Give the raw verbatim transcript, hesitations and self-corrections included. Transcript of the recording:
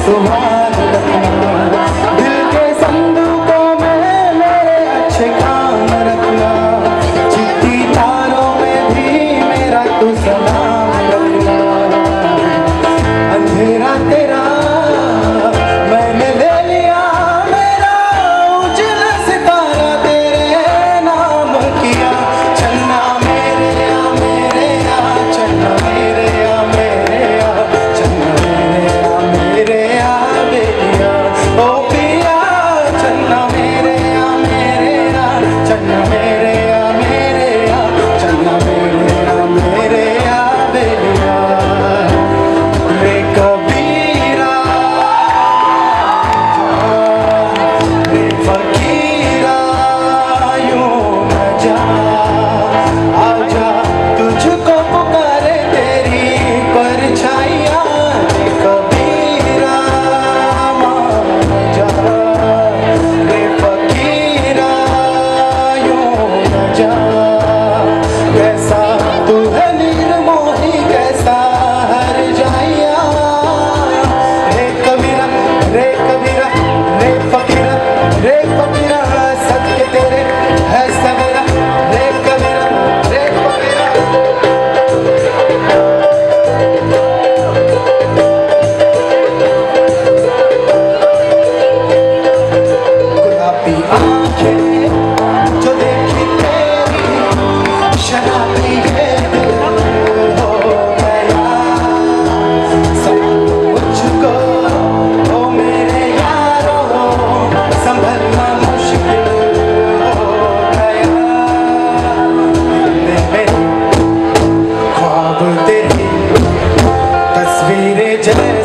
सुहाग रखना, दिल के संदूकों में मेरे अच्छे काम रखना, चिट्ठी तारों में भी मेरा तू सलाम रखना। अंधेरा तेरा मैंने ले लिया, मेरा उजला सितारा तेरे नाम किया। चन्ना मेरे या मेरे या, चन्ना मेरे या मेरे या, चन्ना मेरे या मेरे या बेलिया ओ पिया। चन्ना मेरे या मेरे या, चन्ना मेरे या मेरे या, चन्ना मेरे या मेरे या बेलिया। रे कबीरा रे फकीरा यूं न जा, आजा तुझको पुकारे तेरी परछाइयाँ। रे कबीरा मान जा, रे फकीरा यूं न जा। कैसा तू है निर्मोही, कैसा हर जाइया। रे कबीरा रे कबीरा रे फकीरा रे फकीरा, सत्य तेरे है सवेरा। रे कबीरा रे फकीरा। गुलाबी आंखें जो देखी तेरी, शराबी है दिल हो गया। सब मुझको ओ मेरे यारो, संभलना मुश्किल हो गया। मेरे ख्वाब तेरी तस्वीरें जले